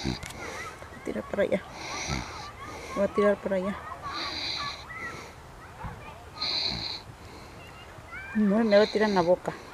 a tirar para allá. Voy a tirar para allá. No, me va a tirar en la boca.